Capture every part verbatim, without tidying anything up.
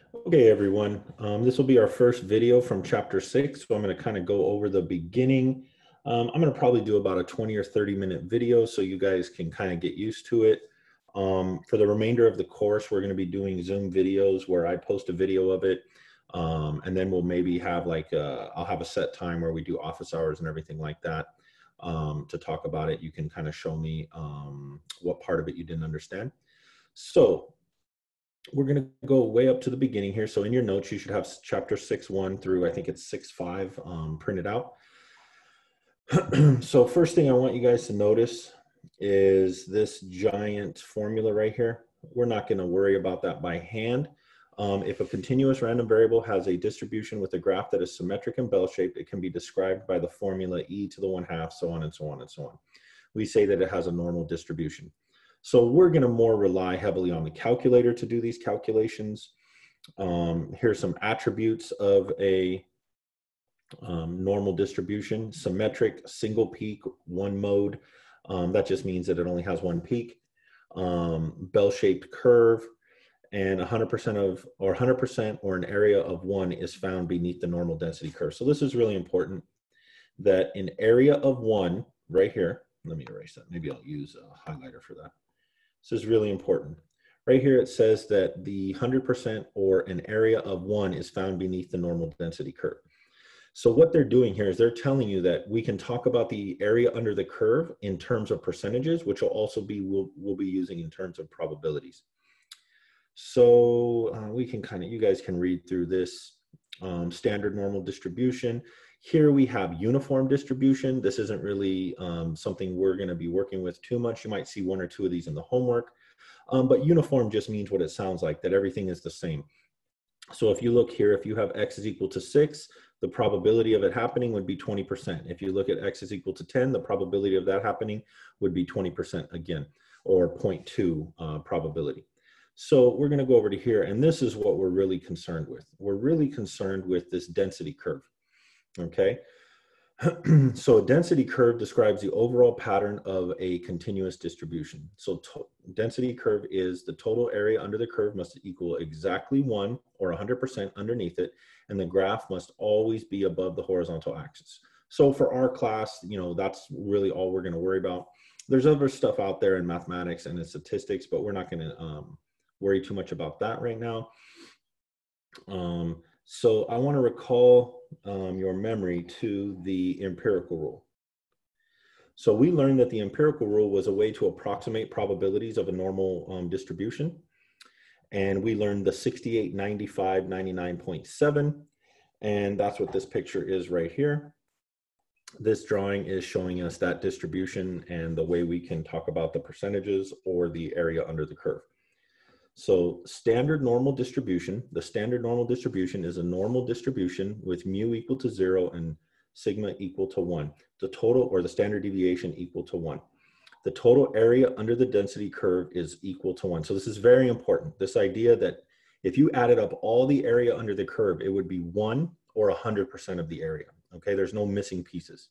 Okay, everyone, um, this will be our first video from chapter six. So I'm going to kind of go over the beginning. Um, I'm going to probably do about a twenty or thirty minute video so you guys can kind of get used to it. Um, for the remainder of the course, we're going to be doing Zoom videos where I post a video of it. Um, and then we'll maybe have like, a, I'll have a set time where we do office hours and everything like that um, to talk about it. You can kind of show me um, what part of it you didn't understand. So we're going to go way up to the beginning here. So in your notes, you should have chapter six, one through, I think it's six, five um, printed out. So first thing I want you guys to notice is this giant formula right here. We're not going to worry about that by hand. Um, if a continuous random variable has a distribution with a graph that is symmetric and bell-shaped, it can be described by the formula e to the one half, so on and so on and so on. We say that it has a normal distribution. So we're going to more rely heavily on the calculator to do these calculations. Um, here's some attributes of a um, normal distribution: symmetric, single peak, one mode. Um, that just means that it only has one peak. Um, bell-shaped curve, and one hundred percent of, or one hundred percent or an area of one is found beneath the normal density curve. So this is really important, that an area of one right here, let me erase that. Maybe I'll use a highlighter for that. This is really important. Right here it says that the one hundred percent or an area of one is found beneath the normal density curve. So what they're doing here is they're telling you that we can talk about the area under the curve in terms of percentages, which will also be, we'll, we'll be using in terms of probabilities. So uh, we can kind of, you guys can read through this um, standard normal distribution. Here we have uniform distribution. This isn't really um, something we're going to be working with too much. You might see one or two of these in the homework, um, but uniform just means what it sounds like, that everything is the same. So if you look here, if you have x is equal to six, the probability of it happening would be twenty percent. If you look at x is equal to ten, the probability of that happening would be twenty percent again, or zero point two uh, probability. So we're going to go over to here, and this is what we're really concerned with. We're really concerned with this density curve. Okay, so a density curve describes the overall pattern of a continuous distribution. So density curve is the total area under the curve must equal exactly one or one hundred percent underneath it, and the graph must always be above the horizontal axis. So for our class, you know, that's really all we're going to worry about. There's other stuff out there in mathematics and in statistics, but we're not going to um, worry too much about that right now. Um, so I want to recall um, your memory to the empirical rule. So we learned that the empirical rule was a way to approximate probabilities of a normal um, distribution. And we learned the sixty-eight, ninety-five, ninety-nine point seven. And that's what this picture is right here. This drawing is showing us that distribution and the way we can talk about the percentages or the area under the curve. So standard normal distribution, the standard normal distribution is a normal distribution with mu equal to zero and sigma equal to one. The total, or the standard deviation, equal to one. The total area under the density curve is equal to one. So this is very important. This idea that if you added up all the area under the curve, it would be one or one hundred percent of the area. Okay, there's no missing pieces.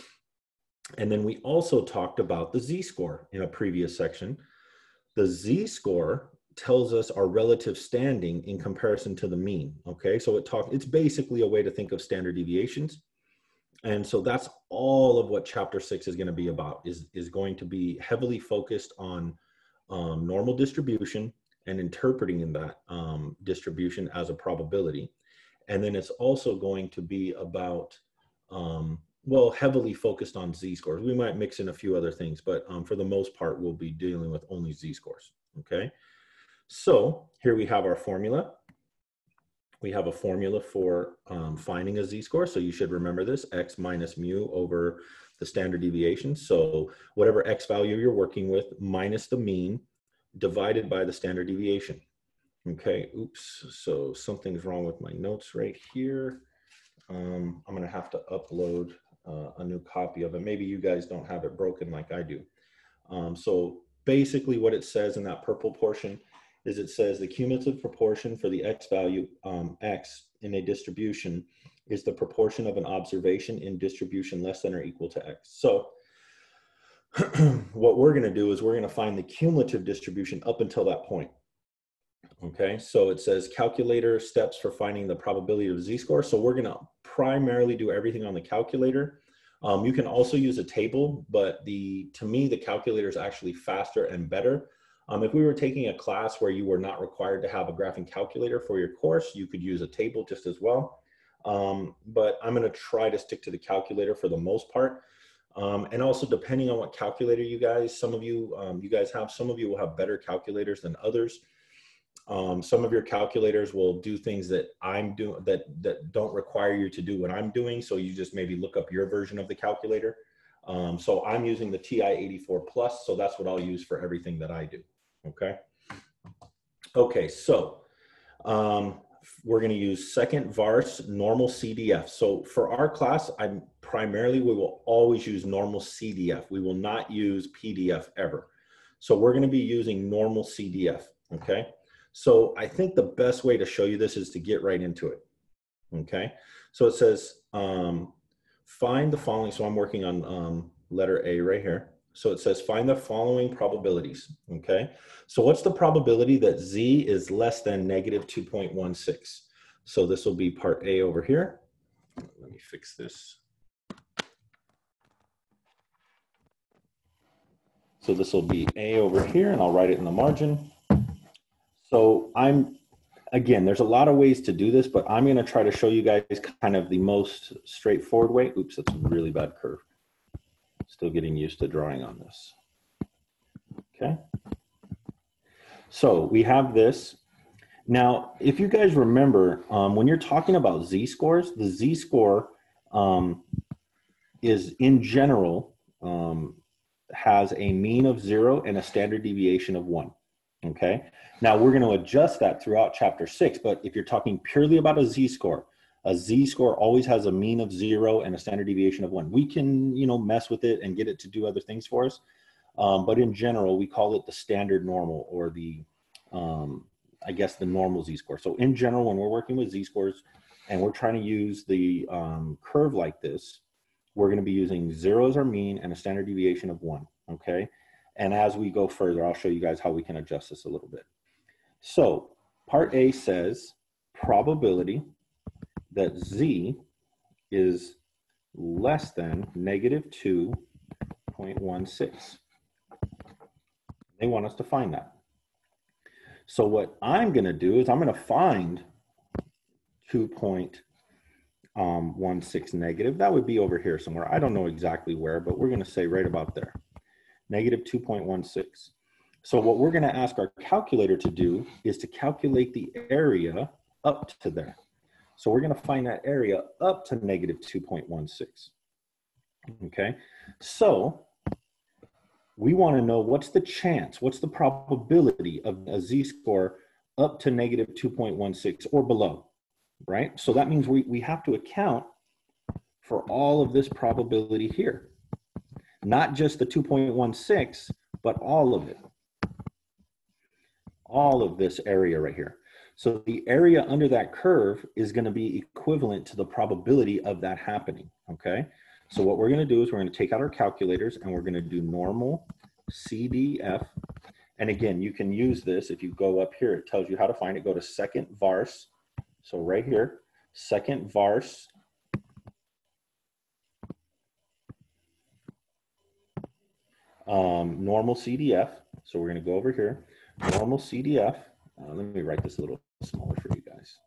And then we also talked about the z-score in a previous section. The z-score tells us our relative standing in comparison to the mean. Okay, so it talk, it's basically a way to think of standard deviations. And so that's all of what chapter six is going to be about, is, is going to be heavily focused on um, normal distribution and interpreting in that um, distribution as a probability. And then it's also going to be about, um, well, heavily focused on z-scores. We might mix in a few other things, but um, for the most part, we'll be dealing with only z-scores, okay? So here we have our formula. We have a formula for um, finding a z-score. So you should remember this: x minus mu over the standard deviation. So whatever x value you're working with minus the mean divided by the standard deviation. Okay, oops, so something's wrong with my notes right here. Um, I'm gonna have to upload uh, a new copy of it. Maybe you guys don't have it broken like I do. Um, so basically what it says in that purple portion is it says the cumulative proportion for the x value, um, x, in a distribution is the proportion of an observation in distribution less than or equal to x. So what we're going to do is we're going to find the cumulative distribution up until that point. Okay, so it says calculator steps for finding the probability of z-score. So we're gonna primarily do everything on the calculator. Um, you can also use a table, but the to me, the calculator is actually faster and better. Um, if we were taking a class where you were not required to have a graphing calculator for your course, you could use a table just as well. Um, but I'm gonna try to stick to the calculator for the most part. Um, and also depending on what calculator you guys, some of you, um, you guys have, some of you will have better calculators than others. Um, some of your calculators will do things that I'm doing that, that don't require you to do what I'm doing. So you just maybe look up your version of the calculator. Um, so I'm using the T I eighty-four plus, so that's what I'll use for everything that I do, okay? Okay, so um, we're gonna use second vars normal C D F. So for our class, I'm primarily, we will always use normal C D F. We will not use P D F ever. So we're gonna be using normal C D F, okay? So I think the best way to show you this is to get right into it, okay? So it says, um, find the following, so I'm working on um, letter A right here. So it says, find the following probabilities, okay? So what's the probability that Z is less than negative two point one six? So this will be part A over here. Let me fix this. So this will be A over here, and I'll write it in the margin. So I'm, again, there's a lot of ways to do this, but I'm going to try to show you guys kind of the most straightforward way. Oops, that's a really bad curve. Still getting used to drawing on this. Okay. So we have this. Now, if you guys remember, um, when you're talking about z-scores, the z-score um, is in general um, has a mean of zero and a standard deviation of one. Okay. Now we're going to adjust that throughout chapter six, but if you're talking purely about a z-score, a z-score always has a mean of zero and a standard deviation of one. We can, you know, mess with it and get it to do other things for us. Um, but in general, we call it the standard normal, or the, um, I guess, the normal z-score. So in general, when we're working with z-scores and we're trying to use the um, curve like this, we're going to be using zero as our mean and a standard deviation of one. Okay. And as we go further, I'll show you guys how we can adjust this a little bit. So part A says probability that Z is less than negative two point one six. They want us to find that. So what I'm going to do is I'm going to find two point one six negative. That would be over here somewhere. I don't know exactly where, but we're going to say right about there. Negative two point one six. So what we're going to ask our calculator to do is to calculate the area up to there. So we're going to find that area up to negative two point one six. Okay, so we want to know what's the chance, what's the probability of a z-score up to negative two point one six or below, right? So that means we, we have to account for all of this probability here. Not just the two point one six, but all of it. All of this area right here. So the area under that curve is going to be equivalent to the probability of that happening, okay? So what we're going to do is we're going to take out our calculators and we're going to do normal C D F. And again, you can use this. If you go up here, it tells you how to find it. Go to second vars. So right here, second vars. Um, normal C D F. So we're going to go over here. Normal C D F. Uh, let me write this a little smaller for you guys.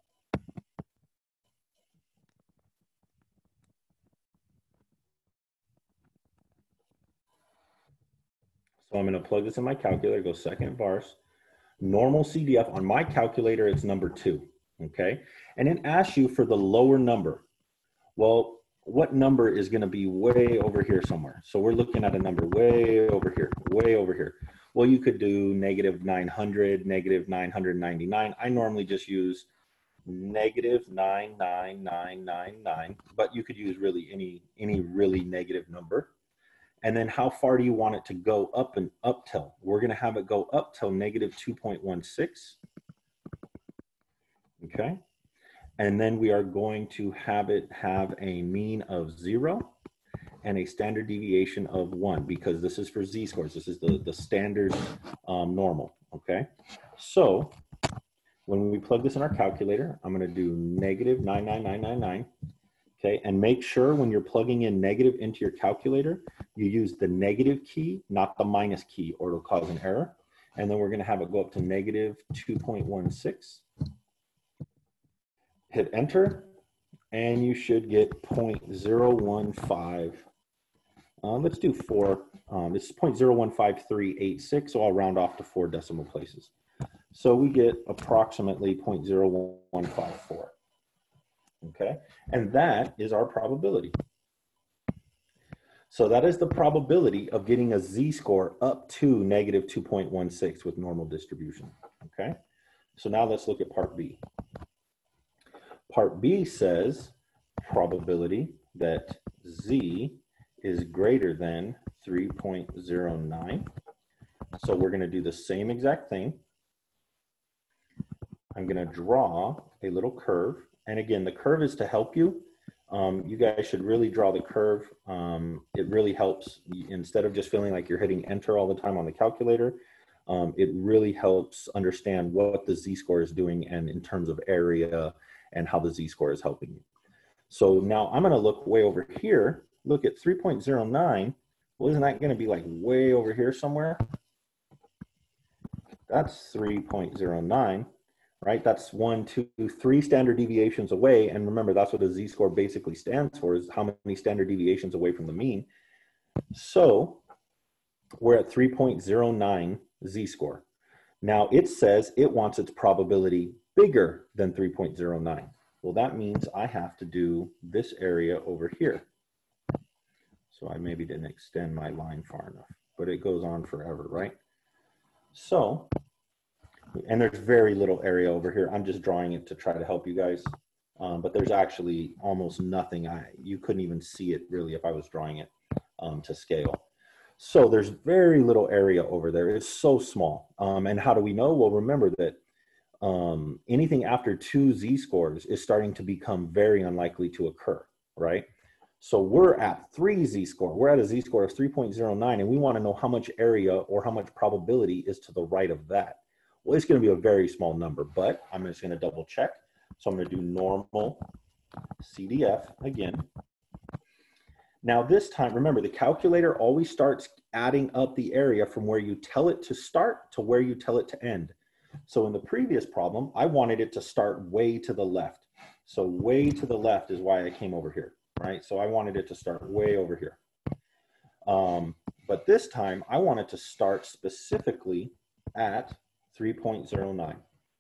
So I'm going to plug this in my calculator, go second vars. Normal C D F, on my calculator, it's number two, okay? And it asks you for the lower number. Well, what number is going to be way over here somewhere? So we're looking at a number way over here, way over here. Well, you could do negative nine hundred, negative nine hundred ninety-nine. I normally just use negative nine nine nine nine nine, but you could use really any, any really negative number. And then how far do you want it to go up and up till? We're going to have it go up till negative two point one six. Okay. And then we are going to have it have a mean of zero and a standard deviation of one, because this is for z-scores. This is the, the standard um, normal. Okay. So when we plug this in our calculator, I'm going to do negative nine nine nine nine nine. Okay, and make sure when you're plugging in negative into your calculator, you use the negative key, not the minus key, or it'll cause an error. And then we're going to have it go up to negative two point one six. Hit enter, and you should get zero point zero one five. Uh, let's do four. Um, this is zero point zero one five three eight six, so I'll round off to four decimal places. So we get approximately zero point zero one five four. Okay, and that is our probability. So that is the probability of getting a z-score up to negative two point one six with normal distribution. Okay, so now let's look at part B. Part B says probability that z is greater than three point zero nine. So we're going to do the same exact thing. I'm going to draw a little curve. And again, the curve is to help you. Um, you guys should really draw the curve. Um, it really helps. Instead of just feeling like you're hitting enter all the time on the calculator, um, it really helps understand what the z-score is doing and in terms of area and how the z-score is helping you. So now I'm going to look way over here. Look at three point zero nine. Well, isn't that going to be like way over here somewhere? That's three point zero nine. Right? That's one, two, three standard deviations away. And remember, that's what a z-score basically stands for, is how many standard deviations away from the mean. So we're at three point zero nine z-score. Now it says it wants its probability bigger than three point zero nine. Well, that means I have to do this area over here. So I maybe didn't extend my line far enough, but it goes on forever, right? So, and there's very little area over here. I'm just drawing it to try to help you guys. Um, but there's actually almost nothing. I You couldn't even see it really if I was drawing it um, to scale. So there's very little area over there. It's so small. Um, and how do we know? Well, remember that um, anything after two z-scores is starting to become very unlikely to occur, right? So we're at three z-score. We're at a z-score of three point zero nine, and we want to know how much area or how much probability is to the right of that. Well, it's going to be a very small number, but I'm just going to double check. So I'm going to do normal C D F again. Now this time, remember, the calculator always starts adding up the area from where you tell it to start to where you tell it to end. So in the previous problem, I wanted it to start way to the left. So way to the left is why I came over here, right? So I wanted it to start way over here. Um, but this time, I want it to start specifically at three point zero nine.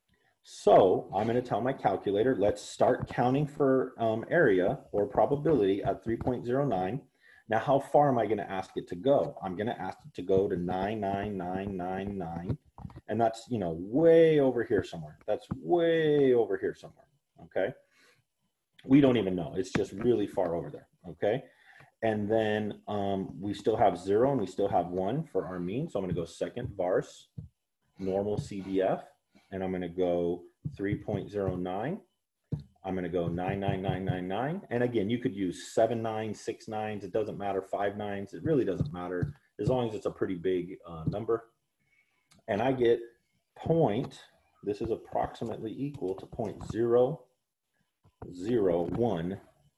So I'm going to tell my calculator, let's start counting for um, area or probability at three point zero nine. Now, how far am I going to ask it to go? I'm going to ask it to go to nine nine nine nine nine. And that's, you know, way over here somewhere. That's way over here somewhere. Okay. We don't even know. It's just really far over there. Okay. And then um, we still have zero and we still have one for our mean. So I'm going to go second varse, normal C D F, and I'm going to go three point zero nine. I'm going to go nine nine nine nine nine. And again, you could use seven nines, six nines. It doesn't matter. Five nines. It really doesn't matter as long as it's a pretty big uh, number. And I get point, this is approximately equal to zero point zero zero one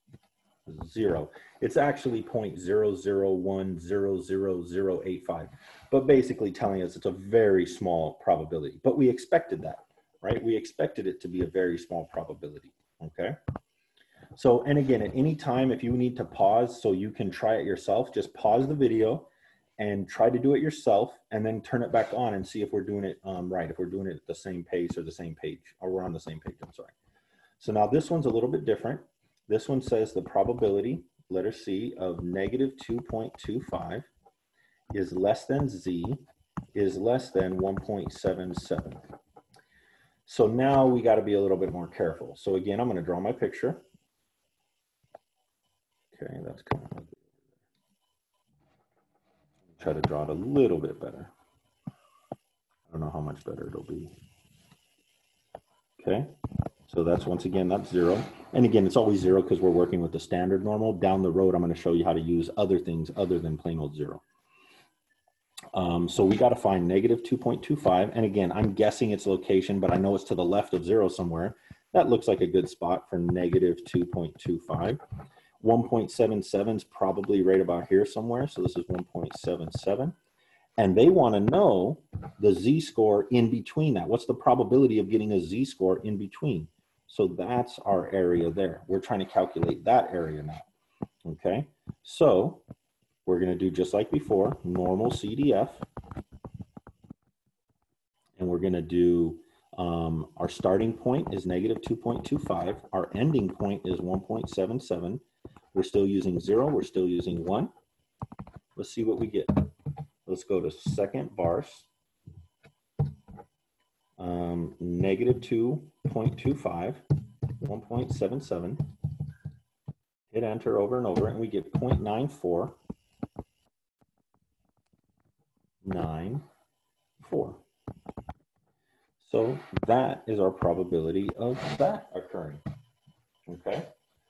zero. It's actually zero point zero zero one zero zero zero eight five, but basically telling us it's a very small probability. But we expected that, right? We expected it to be a very small probability, okay? So, and again, at any time, if you need to pause so you can try it yourself, just pause the video and try to do it yourself and then turn it back on and see if we're doing it um, right, if we're doing it at the same pace or the same page, or we're on the same page, I'm sorry. So now this one's a little bit different. This one says the probability, letter C, of negative two point two five is less than Z is less than one point seven seven. So now we got to be a little bit more careful. So again, I'm going to draw my picture. Okay, that's kind of try to draw it a little bit better. I don't know how much better it'll be. Okay, so that's once again, that's zero. And again, it's always zero because we're working with the standard normal. Down the road, I'm going to show you how to use other things other than plain old zero. Um, so we got to find negative two point two five. And again, I'm guessing its location, but I know it's to the left of zero somewhere. That looks like a good spot for negative two point two five. one point seven seven is probably right about here somewhere. So this is one point seven seven. And they want to know the z-score in between that. What's the probability of getting a z-score in between? So that's our area there. We're trying to calculate that area now. Okay, so we're going to do just like before, normal C D F. And we're going to do, um, our starting point is negative two point two five. Our ending point is one point seven seven. We're still using zero. We're still using one. Let's see what we get. Let's go to second bars. Um, negative two point two five, one point seven seven. Hit enter over and over, and we get zero point nine four nine four. So that is our probability of that occurring. Okay.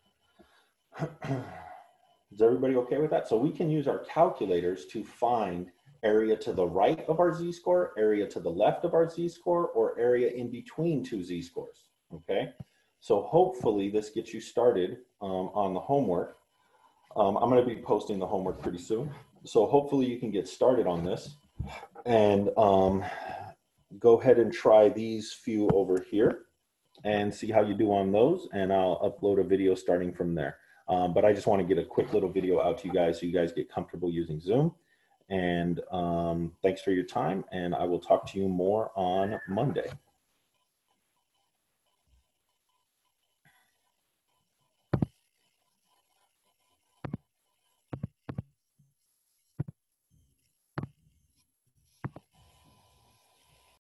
Is everybody okay with that? So we can use our calculators to find area to the right of our z-score, area to the left of our z-score, or area in between two z-scores. Okay. So hopefully this gets you started um, on the homework. Um, I'm going to be posting the homework pretty soon. So hopefully you can get started on this and um, go ahead and try these few over here and see how you do on those. And I'll upload a video starting from there. Um, but I just want to get a quick little video out to you guys so you guys get comfortable using Zoom. And um, thanks for your time. And I will talk to you more on Monday.